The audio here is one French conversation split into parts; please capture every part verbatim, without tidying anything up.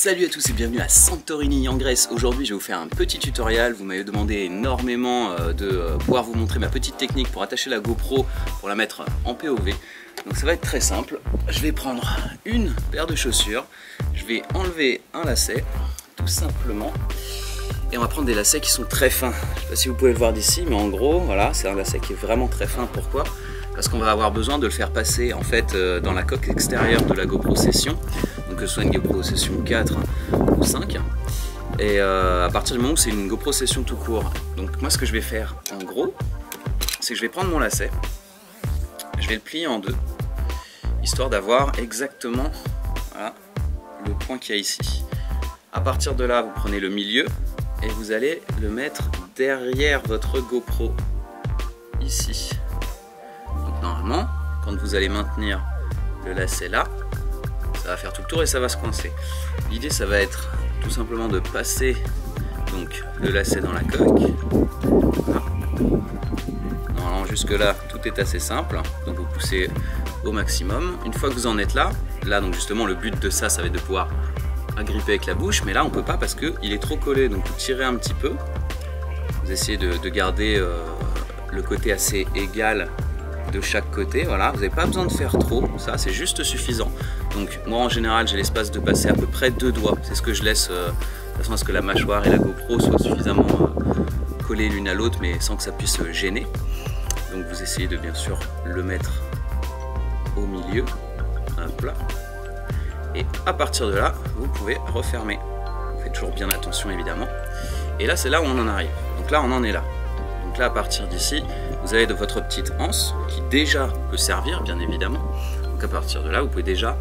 Salut à tous et bienvenue à Santorini en Grèce. Aujourd'hui je vais vous faire un petit tutoriel. Vous m'avez demandé énormément de pouvoir vous montrer ma petite technique pour attacher la GoPro, pour la mettre en P O V. Donc ça va être très simple. Je vais prendre une paire de chaussures, je vais enlever un lacet tout simplement et on va prendre des lacets qui sont très fins. Je ne sais pas si vous pouvez le voir d'ici, mais en gros voilà, c'est un lacet qui est vraiment très fin. Pourquoi ? Parce qu'on va avoir besoin de le faire passer en fait dans la coque extérieure de la GoPro Session, donc que ce soit une GoPro Session quatre ou cinq, et euh, à partir du moment où c'est une GoPro Session tout court. Donc moi ce que je vais faire en gros, c'est que je vais prendre mon lacet, je vais le plier en deux, histoire d'avoir exactement voilà, le point qu'il y a ici. À partir de là, vous prenez le milieu et vous allez le mettre derrière votre GoPro, ici. Donc normalement, quand vous allez maintenir le lacet là, ça va faire tout le tour et ça va se coincer. L'idée, ça va être tout simplement de passer donc le lacet dans la coque. Voilà. Normalement, jusque là, tout est assez simple. Donc vous poussez au maximum. Une fois que vous en êtes là, là donc justement le but de ça, ça va être de pouvoir agripper avec la bouche, mais là on peut pas parce que il est trop collé. Donc vous tirez un petit peu. Vous essayez de, de garder euh, le côté assez égal de chaque côté, voilà, vous n'avez pas besoin de faire trop, ça c'est juste suffisant. Donc moi en général j'ai l'espace de passer à peu près deux doigts, c'est ce que je laisse euh, de façon à ce que la mâchoire et la GoPro soient suffisamment euh, collées l'une à l'autre mais sans que ça puisse gêner. Donc vous essayez de bien sûr le mettre au milieu, hop là, et à partir de là vous pouvez refermer. Vous faites toujours bien attention évidemment, et là c'est là où on en arrive, donc là on en est là. Donc là à partir d'ici vous avez de votre petite anse qui déjà peut servir bien évidemment. Donc à partir de là vous pouvez déjà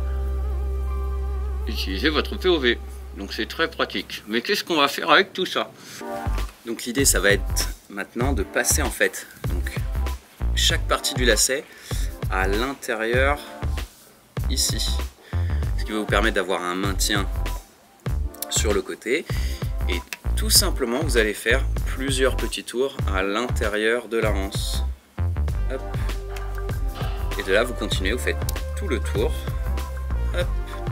utiliser votre P O V. Donc c'est très pratique. Mais qu'est-ce qu'on va faire avec tout ça? Donc l'idée ça va être maintenant de passer en fait donc chaque partie du lacet à l'intérieur ici. Ce qui va vous permettre d'avoir un maintien sur le côté. Et tout simplement vous allez faire plusieurs petits tours à l'intérieur de la anse. Hop. Et de là vous continuez, vous faites tout le tour. Hop.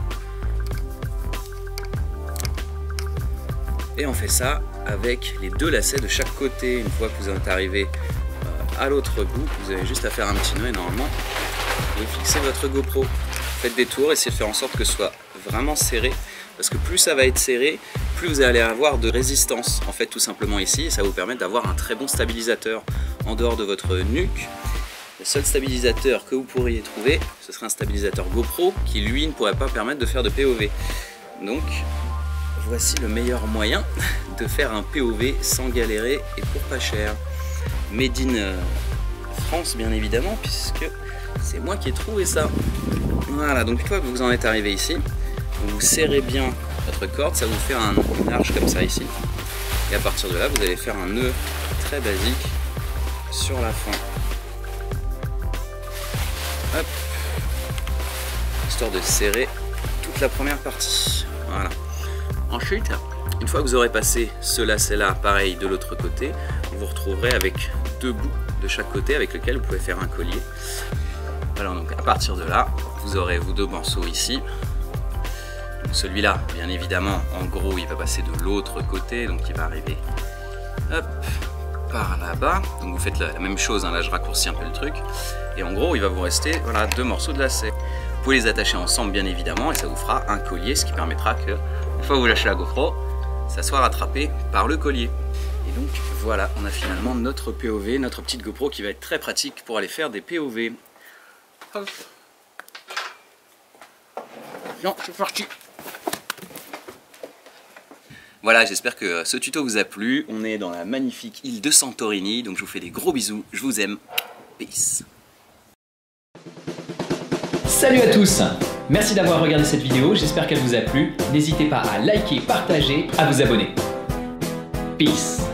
Et on fait ça avec les deux lacets de chaque côté. Une fois que vous êtes arrivé à l'autre bout, vous avez juste à faire un petit nœud et normalement vous fixez votre GoPro. Faites des tours, essayez de faire en sorte que ce soit vraiment serré. Parce que plus ça va être serré, plus vous allez avoir de résistance en fait tout simplement ici, et ça va vous permettre d'avoir un très bon stabilisateur en dehors de votre nuque. Le seul stabilisateur que vous pourriez trouver, ce serait un stabilisateur GoPro qui lui ne pourrait pas permettre de faire de P O V. Donc voici le meilleur moyen de faire un P O V sans galérer et pour pas cher. Made in France bien évidemment, puisque c'est moi qui ai trouvé ça. Voilà, donc une fois que vous en êtes arrivé ici, vous serrez bien votre corde, ça vous fait un, une arche comme ça ici. Et à partir de là, vous allez faire un nœud très basique sur la fin. Hop. Histoire de serrer toute la première partie. Voilà. Ensuite, une fois que vous aurez passé ce lacet là, pareil de l'autre côté, vous vous retrouverez avec deux bouts de chaque côté avec lesquels vous pouvez faire un collier. Alors donc à partir de là, vous aurez vos deux morceaux ici. Celui-là, bien évidemment, en gros, il va passer de l'autre côté, donc il va arriver hop, par là-bas. Donc vous faites la, la même chose, hein, là je raccourcis un peu le truc. Et en gros, il va vous rester voilà, deux morceaux de lacet. Vous pouvez les attacher ensemble, bien évidemment, et ça vous fera un collier, ce qui permettra que, une fois que vous lâchez la GoPro, ça soit rattrapé par le collier. Et donc voilà, on a finalement notre P O V, notre petite GoPro qui va être très pratique pour aller faire des P O V. Hop. Non, c'est parti. Voilà, j'espère que ce tuto vous a plu. On est dans la magnifique île de Santorini, donc je vous fais des gros bisous, je vous aime, peace. Salut à tous, merci d'avoir regardé cette vidéo, j'espère qu'elle vous a plu. N'hésitez pas à liker, partager, à vous abonner. Peace.